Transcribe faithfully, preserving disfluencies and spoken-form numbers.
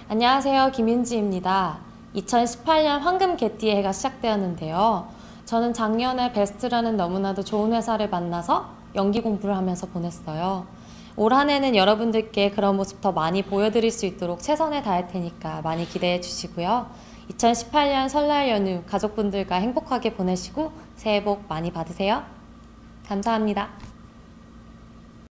안녕하세요. 김윤지입니다. 이천십팔 년 황금 개띠의 해가 시작되었는데요. 저는 작년에 베스트라는 너무나도 좋은 회사를 만나서 연기 공부를 하면서 보냈어요. 올 한 해는 여러분들께 그런 모습 더 많이 보여드릴 수 있도록 최선을 다할 테니까 많이 기대해 주시고요. 이천십팔 년 설날 연휴 가족분들과 행복하게 보내시고 새해 복 많이 받으세요. 감사합니다.